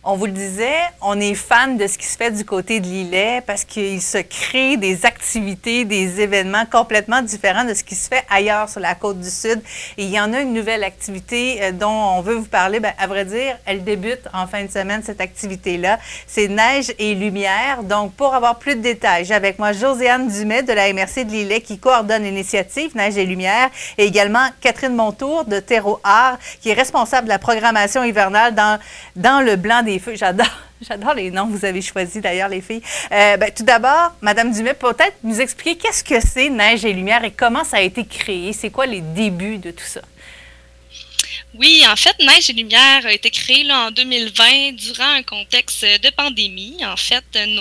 On vous le disait, on est fan de ce qui se fait du côté de l'îlet parce qu'il se crée des activités, des événements complètement différents de ce qui se fait ailleurs sur la côte du Sud. Et il y en a une nouvelle activité dont on veut vous parler. Bien, à vrai dire, elle débute en fin de semaine, cette activité-là. C'est Neige et Lumière. Donc, pour avoir plus de détails, j'ai avec moi Josiane Dumais de la MRC de l'îlet qui coordonne l'initiative Neige et Lumière et également Catherine Montour de Terreau Art qui est responsable de la programmation hivernale dans le Blanc des Feux. J'adore les noms que vous avez choisis d'ailleurs, les filles. Tout d'abord, Madame Dumais, peut-être nous expliquer qu'est-ce que c'est Neige et Lumière et comment ça a été créé? C'est quoi les débuts de tout ça? Oui, en fait, Neige et Lumière a été créé là, en 2020 durant un contexte de pandémie. En fait,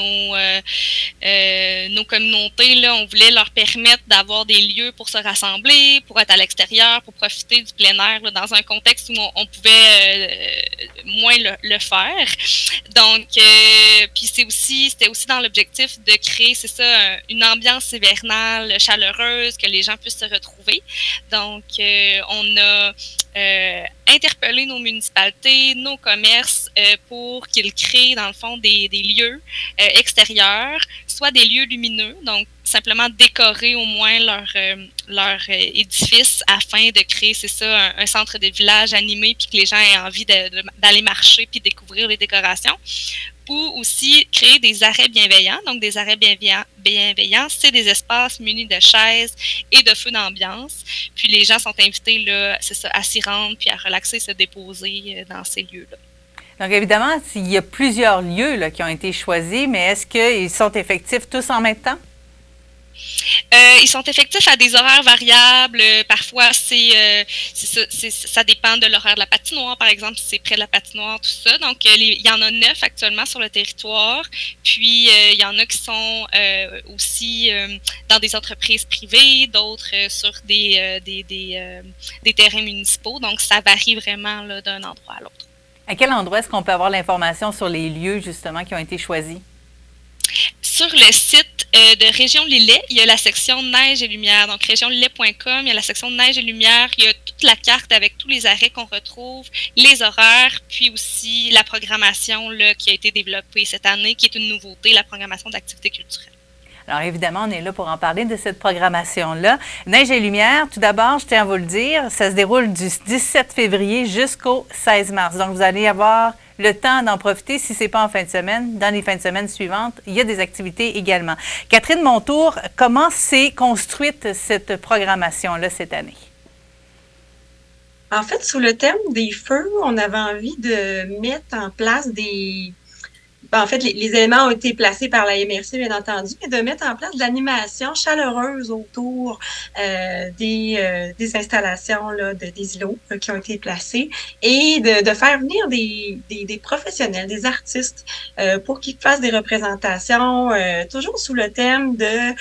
nos communautés, là, on voulait leur permettre d'avoir des lieux pour se rassembler, pour être à l'extérieur, pour profiter du plein air là, dans un contexte où on pouvait moins le faire. Donc, puis c'était aussi dans l'objectif de créer, c'est ça, une ambiance hivernale chaleureuse, que les gens puissent se retrouver. Donc, on a interpeller nos municipalités, nos commerces pour qu'ils créent dans le fond des lieux extérieurs, soit des lieux lumineux, donc simplement décorer au moins leur édifice afin de créer, c'est ça, un centre de village animé puis que les gens aient envie d'aller marcher puis découvrir les décorations. Ou aussi créer des arrêts bienveillants. Donc, des arrêts bienveillants, c'est des espaces munis de chaises et de feux d'ambiance. Puis, les gens sont invités, là, c'est ça, à s'y rendre puis à relaxer, se déposer dans ces lieux-là. Donc, évidemment, il y a plusieurs lieux là, qui ont été choisis, mais est-ce qu'ils sont effectifs tous en même temps? Ils sont effectifs à des horaires variables. Parfois, ça dépend de l'horaire de la patinoire, par exemple, si c'est près de la patinoire, tout ça. Donc, il y en a 9 actuellement sur le territoire. Puis, il y en a qui sont aussi dans des entreprises privées, d'autres sur des terrains municipaux. Donc, ça varie vraiment là, d'un endroit à l'autre. À quel endroit est-ce qu'on peut avoir l'information sur les lieux, justement, qui ont été choisis? Sur le site de Région Lillet, il y a la section Neige et Lumière. Donc, région-lillet.com, il y a la section Neige et Lumière. Il y a toute la carte avec tous les arrêts qu'on retrouve, les horaires, puis aussi la programmation là, qui a été développée cette année, qui est une nouveauté, la programmation d'activités culturelles. Alors, évidemment, on est là pour en parler de cette programmation-là. Neige et Lumière, tout d'abord, je tiens à vous le dire, ça se déroule du 17 février jusqu'au 16 mars. Donc, vous allez avoir le temps d'en profiter si ce n'est pas en fin de semaine. Dans les fins de semaine suivantes, il y a des activités également. Catherine Montour, comment s'est construite cette programmation-là cette année? En fait, sous le thème des feux, on avait envie de mettre en place des... En fait, les éléments ont été placés par la MRC, bien entendu, mais de mettre en place de l'animation chaleureuse autour des installations, là, des îlots qui ont été placés et de faire venir des professionnels, des artistes pour qu'ils fassent des représentations toujours sous le thème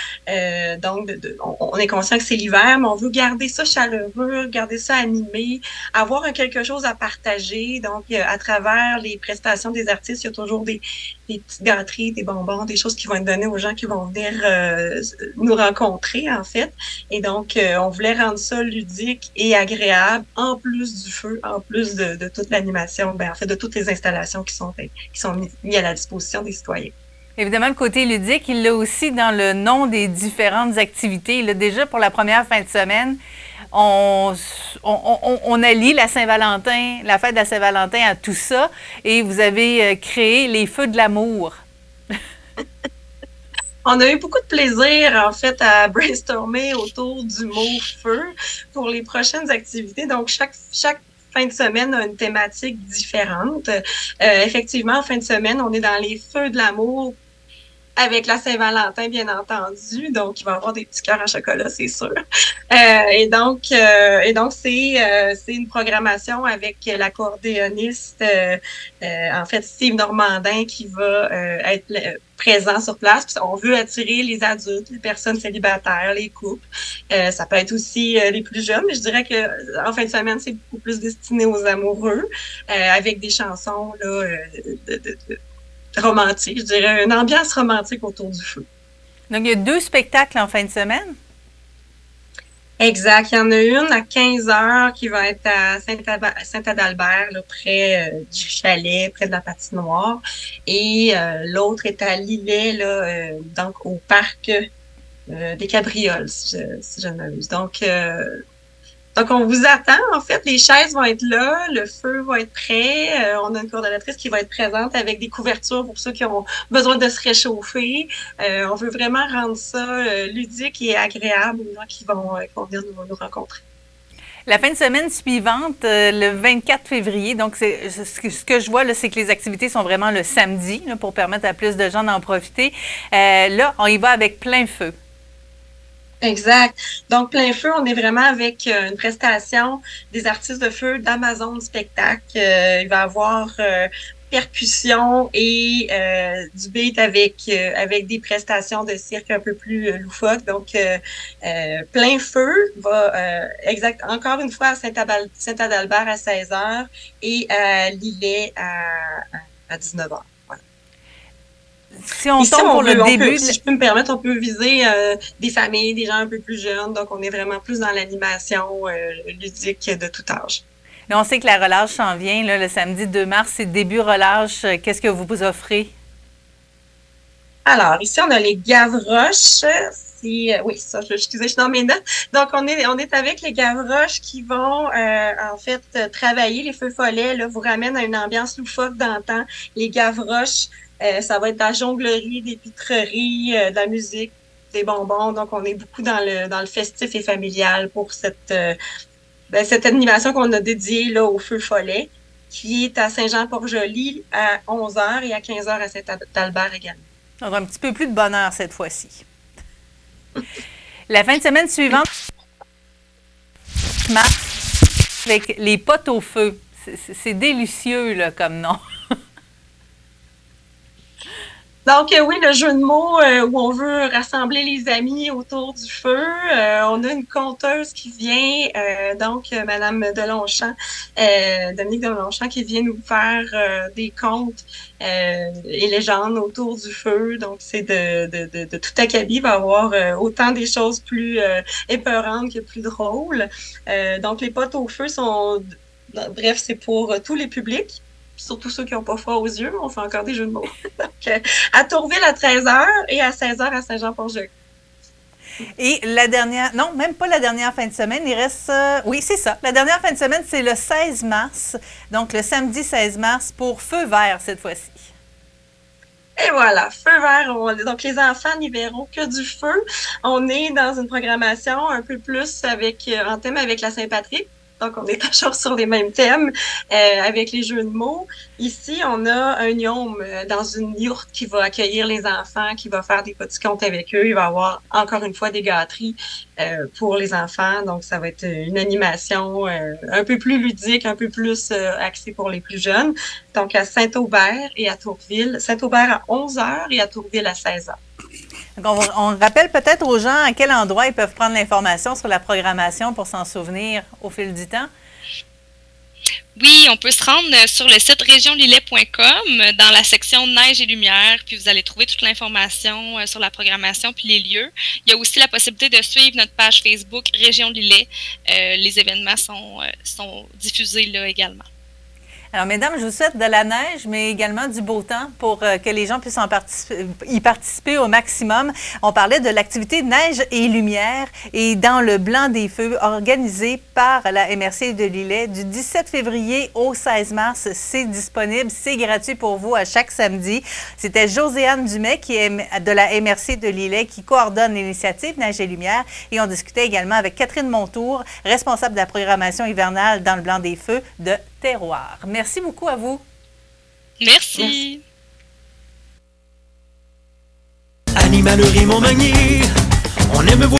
on est conscient que c'est l'hiver, mais on veut garder ça chaleureux, garder ça animé, avoir quelque chose à partager. Donc, à travers les prestations des artistes, il y a toujours des petites gâteries, des bonbons, des choses qui vont être données aux gens qui vont venir nous rencontrer, en fait. Et donc, on voulait rendre ça ludique et agréable, en plus du feu, en plus de toute l'animation, en fait, de toutes les installations qui sont mises à la disposition des citoyens. Évidemment, le côté ludique, il l'a aussi dans le nom des différentes activités. Là, déjà, pour la première fin de semaine, on allie la Saint-Valentin, la fête de la Saint-Valentin à tout ça. Et vous avez créé les Feux de l'amour. On a eu beaucoup de plaisir, en fait, à brainstormer autour du mot feu pour les prochaines activités. Donc, chaque fin de semaine a une thématique différente. Effectivement, en fin de semaine, on est dans les Feux de l'amour avec la Saint-Valentin, bien entendu. Donc, il va y avoir des petits cœurs en chocolat, c'est sûr. Et donc, c'est une programmation avec l'accordéoniste, en fait, Steve Normandin, qui va être présent sur place. Puis on veut attirer les adultes, les personnes célibataires, les couples. Ça peut être aussi les plus jeunes, mais je dirais que en fin de semaine, c'est beaucoup plus destiné aux amoureux, avec des chansons là, romantique, je dirais, une ambiance romantique autour du feu. Donc, il y a 2 spectacles en fin de semaine? Exact. Il y en a une à 15 heures qui va être à Saint-Adalbert, là, près du chalet, près de la patinoire. Et l'autre est à Lillet, là, donc au parc des Cabrioles, si je ne m'abuse. Donc, on vous attend. En fait, les chaises vont être là, le feu va être prêt. On a une coordonnatrice qui va être présente avec des couvertures pour ceux qui ont besoin de se réchauffer. On veut vraiment rendre ça ludique et agréable aux gens qui vont venir nous rencontrer. La fin de semaine suivante, le 24 février, donc ce que je vois, là, c'est que les activités sont vraiment le samedi là, pour permettre à plus de gens d'en profiter. Là, on y va avec plein feu. Exact. Donc, plein feu, on est vraiment avec une prestation des artistes de feu d'Amazon Spectacle. Il va y avoir percussion et du beat avec des prestations de cirque un peu plus loufoques. Donc, plein feu va encore une fois à Saint-Adalbert à 16h et à Lillet à 19h. Si on tombe pour le début... Si je peux me permettre, on peut viser des familles, des gens un peu plus jeunes. Donc, on est vraiment plus dans l'animation ludique de tout âge. Là, on sait que la relâche s'en vient. Là, le samedi 2 mars, c'est début relâche. Qu'est-ce que vous offrez? Alors, ici, on a les Gavroches. Oui, ça, excusez, je suis dans mes notes. Donc, on est avec les Gavroches qui vont, en fait, travailler. Les feux follets, là, vous ramènent à une ambiance loufoque d'antan. Les Gavroches, ça va être de la jonglerie, des pitreries, de la musique, des bonbons. Donc, on est beaucoup dans le festif et familial pour cette animation qu'on a dédiée là, au feu follet, qui est à Saint-Jean-Port-Joli à 11h et à 15h à Saint-Adalbert également. Donc, un petit peu plus de bonheur cette fois-ci. La fin de semaine suivante, avec les potes au feu. C'est délicieux là, comme nom. Donc, oui, le jeu de mots où on veut rassembler les amis autour du feu. On a une conteuse qui vient, Madame Delonchamp, Dominique Delonchamp, qui vient nous faire des contes et légendes autour du feu. Donc, c'est de tout acabit. Il va y avoir autant des choses plus épeurantes que plus drôles. Donc, les potes au feu sont... Bref, c'est pour tous les publics. Surtout ceux qui n'ont pas froid aux yeux, on fait encore des jeux de mots. Donc, à Tourville à 13h et à 16h à Saint-Jean-Port-Joli. Et la dernière, non, même pas la dernière fin de semaine, il reste, oui, c'est ça. La dernière fin de semaine, c'est le 16 mars, donc le samedi 16 mars pour Feu vert cette fois-ci. Et voilà, Feu vert. Donc, les enfants n'y verront que du feu. On est dans une programmation un peu plus en thème avec la Saint-Patrick. Donc, on est toujours sur les mêmes thèmes avec les jeux de mots. Ici, on a un gnome dans une yourte qui va accueillir les enfants, qui va faire des petits contes avec eux. Il va y avoir encore une fois des gâteries pour les enfants. Donc, ça va être une animation un peu plus ludique, un peu plus axée pour les plus jeunes. Donc, à Saint-Aubert et à Tourville. Saint-Aubert à 11h et à Tourville à 16h. Donc, on rappelle peut-être aux gens à quel endroit ils peuvent prendre l'information sur la programmation pour s'en souvenir au fil du temps. Oui, on peut se rendre sur le site regionlillet.com dans la section Neige et Lumière, puis vous allez trouver toute l'information sur la programmation puis les lieux. Il y a aussi la possibilité de suivre notre page Facebook Région Lillet. Les événements sont diffusés là également. Alors, mesdames, je vous souhaite de la neige, mais également du beau temps pour que les gens puissent y participer au maximum. On parlait de l'activité Neige et Lumière et dans le Blanc des Feux, organisé par la MRC de Lillet du 17 février au 16 mars. C'est disponible, c'est gratuit pour vous à chaque samedi. C'était Joséanne Dumais, qui est de la MRC de Lillet, qui coordonne l'initiative Neige et Lumière. Et on discutait également avec Catherine Montour, responsable de la programmation hivernale dans le Blanc des Feux de Terroir. Merci beaucoup à vous. Merci. Animalerie Montmagny, on aime vous.